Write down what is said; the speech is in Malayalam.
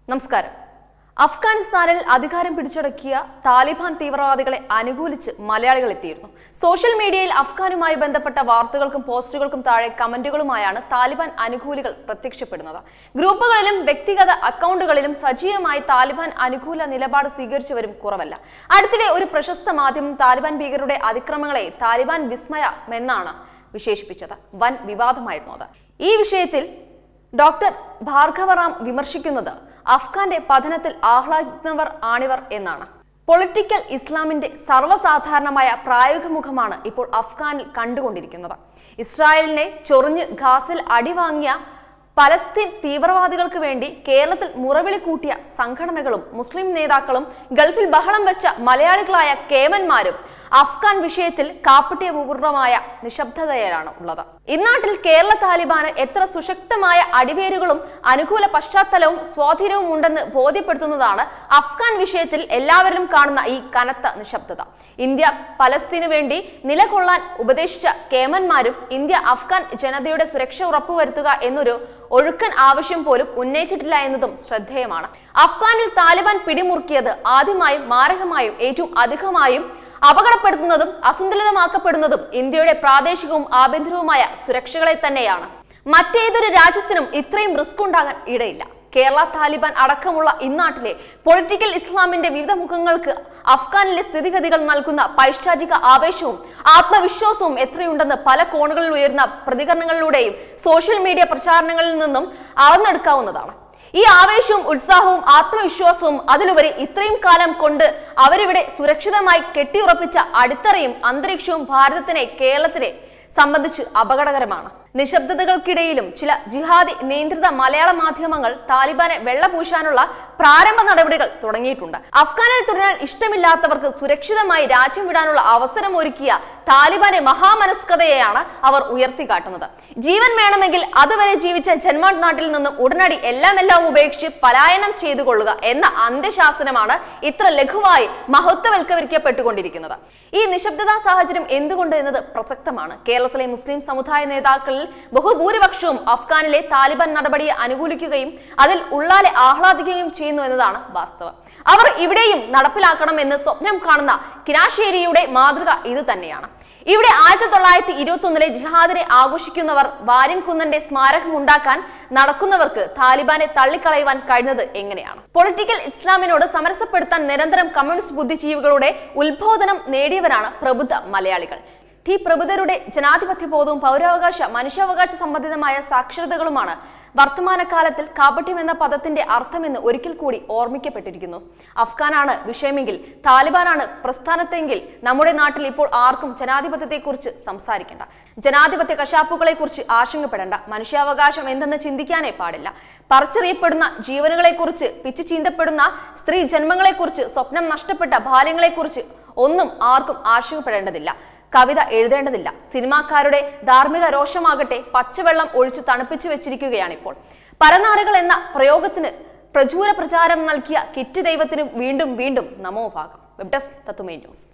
നമസ്കാരം. അഫ്ഗാനിസ്ഥാനിൽ അധികാരം പിടിച്ചടക്കിയ താലിബാൻ തീവ്രവാദികളെ അനുകൂലിച്ച് മലയാളികൾ എത്തിയിരുന്നു. സോഷ്യൽ മീഡിയയിൽ അഫ്ഗാനുമായി ബന്ധപ്പെട്ട വാർത്തകൾക്കും പോസ്റ്റുകൾക്കും താഴെ കമന്റുകളുമായാണ് താലിബാൻ അനുകൂലികൾ പ്രത്യക്ഷപ്പെടുന്നത്. ഗ്രൂപ്പുകളിലും വ്യക്തിഗത അക്കൗണ്ടുകളിലും സജീവമായി താലിബാൻ അനുകൂല നിലപാട് സ്വീകരിച്ചവരും കുറവല്ല. അടുത്തിടെ ഒരു പ്രശസ്ത മാധ്യമം താലിബാൻ ഭീകരരുടെ അതിക്രമങ്ങളെ താലിബാൻ വിസ്മയമെന്നാണ് വിശേഷിപ്പിച്ചത്. വൻ വിവാദമായിരുന്നു അത്. ഈ വിഷയത്തിൽ ഡോക്ടർ ഭാർഗവറാം വിമർശിക്കുന്നത് അഫ്ഗാന്റെ പതനത്തിൽ ആഹ്ലാദിക്കുന്നവർ ആണിവർ എന്നാണ്. പൊളിറ്റിക്കൽ ഇസ്ലാമിന്റെ സർവ്വസാധാരണമായ പ്രായോഗിക മുഖമാണ് ഇപ്പോൾ അഫ്ഗാനിൽ കണ്ടുകൊണ്ടിരിക്കുന്നത്. ഇസ്രായേലിനെ ചൊറിഞ്ഞ് ഗാസിൽ അടിവാങ്ങിയ പലസ്തീൻ തീവ്രവാദികൾക്ക് വേണ്ടി കേരളത്തിൽ മുറവിളി കൂട്ടിയ സംഘടനകളും മുസ്ലിം നേതാക്കളും ഗൾഫിൽ ബഹളം വെച്ച മലയാളികളായ കേമന്മാരും അഫ്ഗാൻ വിഷയത്തിൽ കാപ്പട്യപൂർണമായ നിശബ്ദതയിലാണ് ഉള്ളത്. ഇന്നാട്ടിൽ കേരള താലിബാന് എത്ര സുശക്തമായ അടിവേരുകളും അനുകൂല പശ്ചാത്തലവും സ്വാധീനവും ഉണ്ടെന്ന് ബോധ്യപ്പെടുത്തുന്നതാണ് അഫ്ഗാൻ വിഷയത്തിൽ എല്ലാവരും കാണുന്ന ഈ കനത്ത നിശബ്ദത. ഇന്ത്യ പലസ്തീനു വേണ്ടി നിലകൊള്ളാൻ ഉപദേശിച്ച കേമന്മാരും ഇന്ത്യ അഫ്ഗാൻ ജനതയുടെ സുരക്ഷ ഉറപ്പുവരുത്തുക എന്നൊരു ഒഴുക്കൻ ആവശ്യം പോലും ഉന്നയിച്ചിട്ടില്ല എന്നതും ശ്രദ്ധേയമാണ്. അഫ്ഗാനിൽ താലിബാൻ പിടിമുറുക്കിയത് ആദ്യമായും മാരകമായും ഏറ്റവും അധികമായും അപകടപ്പെടുത്തുന്നതും അസന്തുലിതമാക്കപ്പെടുന്നതും ഇന്ത്യയുടെ പ്രാദേശികവും ആഭ്യന്തരവുമായ സുരക്ഷകളെ തന്നെയാണ്. മറ്റേതൊരു രാജ്യത്തിനും ഇത്രയും റിസ്ക് ഉണ്ടാകാൻ ഇടയില്ല. കേരള താലിബാൻ അടക്കമുള്ള ഇന്നാട്ടിലെ പൊളിറ്റിക്കൽ ഇസ്ലാമിന്റെ വിവിധ മുഖങ്ങൾക്ക് അഫ്ഗാനിലെ സ്ഥിതിഗതികൾ നൽകുന്ന പൈശാചിക ആവേശവും ആത്മവിശ്വാസവും എത്രയുണ്ടെന്ന് പല കോണുകളിൽ ഉയർന്ന പ്രതികരണങ്ങളിലൂടെയും സോഷ്യൽ മീഡിയ പ്രചാരണങ്ങളിൽ നിന്നും അളന്നെടുക്കാവുന്നതാണ്. ഈ ആവേശവും ഉത്സാഹവും ആത്മവിശ്വാസവും അതിലുപരി ഇത്രയും കാലം കൊണ്ട് അവരിവിടെ സുരക്ഷിതമായി കെട്ടിയുറപ്പിച്ച അടിത്തറയും അന്തരീക്ഷവും ഭാരതത്തിനെ കേരളത്തിനെ സംബന്ധിച്ച് അപകടകരമാണ്. നിശബ്ദതകൾക്കിടയിലും ചില ജിഹാദി നിയന്ത്രിത മലയാള മാധ്യമങ്ങൾ താലിബാനെ വെള്ളപൂശാനുള്ള പ്രാരംഭ നടപടികൾ തുടങ്ങിയിട്ടുണ്ട്. അഫ്ഗാനിൽ തുടരാൻ ഇഷ്ടമില്ലാത്തവർക്ക് സുരക്ഷിതമായി രാജ്യം വിടാനുള്ള അവസരം ഒരുക്കിയ താലിബാന്റെ മഹാമനസ്കതയെയാണ് അവർ ഉയർത്തിക്കാട്ടുന്നത്. ജീവൻ വേണമെങ്കിൽ അതുവരെ ജീവിച്ച ജന്മാട് നാട്ടിൽ നിന്നും ഉടനടി എല്ലാം ഉപേക്ഷിച്ച് പലായനം ചെയ്തു കൊള്ളുക എന്ന അന്ത്യശാസനമാണ് ഇത്ര ലഘുവായി മഹത്വവൽക്കരിക്കപ്പെട്ടുകൊണ്ടിരിക്കുന്നത്. ഈ നിശബ്ദതാ സാഹചര്യം എന്തുകൊണ്ട് എന്നത് പ്രസക്തമാണ്. കേരളത്തിലെ മുസ്ലിം സമുദായ നേതാക്കളിൽ ബഹുഭൂരിപക്ഷവും അഫ്ഗാനിലെ താലിബാൻ നടപടിയെ അനുകൂലിക്കുകയും അതിൽ ഉള്ളാലെ ആഹ്ലാദിക്കുകയും ചെയ്യുന്നു എന്നതാണ് വാസ്തവം. അവർ ഇവിടെയും നടപ്പിലാക്കണമെന്ന് സ്വപ്നം കാണുന്ന കിനാശ്ശേരിയുടെ മാതൃക ഇത് തന്നെയാണ്. ഇവിടെ 1921 ജിഹാദിനെ ആഘോഷിക്കുന്നവർ വാര്യൻകുന്നന്റെ സ്മാരകം ഉണ്ടാക്കാൻ നടക്കുന്നവർക്ക് താലിബാനെ തള്ളിക്കളയുവാൻ കഴിഞ്ഞത് എങ്ങനെയാണ്? പൊളിറ്റിക്കൽ ഇസ്ലാമിനോട് സമരസപ്പെടുത്താൻ നിരന്തരം കമ്മ്യൂണിസ്റ്റ് ബുദ്ധിജീവികളുടെ ഉത്ബോധനം നേടിയവരാണ് പ്രബുദ്ധ മലയാളികൾ. ഈ പ്രബുദ്ധരുടെ ജനാധിപത്യ ബോധവും പൗരാവകാശ മനുഷ്യാവകാശ സംബന്ധിതമായ സാക്ഷരതകളുമാണ് വർത്തമാനകാലത്തിൽ കാപട്യം എന്ന പദത്തിന്റെ അർത്ഥമെന്ന് ഒരിക്കൽ കൂടി ഓർമ്മിക്കപ്പെട്ടിരിക്കുന്നു. അഫ്ഗാനാണ് വിഷയമെങ്കിൽ, താലിബാനാണ് പ്രസ്ഥാനത്തെങ്കിൽ നമ്മുടെ നാട്ടിൽ ഇപ്പോൾ ആർക്കും ജനാധിപത്യത്തെക്കുറിച്ച് സംസാരിക്കേണ്ട, ജനാധിപത്യ കശാപ്പുകളെ കുറിച്ച് ആശങ്കപ്പെടേണ്ട, മനുഷ്യാവകാശം എന്തെന്ന് ചിന്തിക്കാനേ പാടില്ല. പറിച്ചെറിയപ്പെടുന്ന ജീവനുകളെക്കുറിച്ച്, പിച്ചു ചീന്തപ്പെടുന്ന സ്ത്രീ ജന്മങ്ങളെക്കുറിച്ച്, സ്വപ്നം നഷ്ടപ്പെട്ട ബാല്യങ്ങളെക്കുറിച്ച് ഒന്നും ആർക്കും ആശങ്കപ്പെടേണ്ടതില്ല. കവിത എഴുതേണ്ടതില്ല. സിനിമാക്കാരുടെ ധാർമ്മിക രോഷമാകട്ടെ പച്ചവെള്ളം ഒഴിച്ചു തണുപ്പിച്ചു വെച്ചിരിക്കുകയാണിപ്പോൾ. പരനാറുകൾ എന്ന പ്രയോഗത്തിന് പ്രചുര പ്രചാരം നൽകിയ കിറ്റ് ദൈവത്തിന് വീണ്ടും നമോഭാഗം. വെബ് ഡെസ്ക് തത്തുമൈ ന്യൂസ്.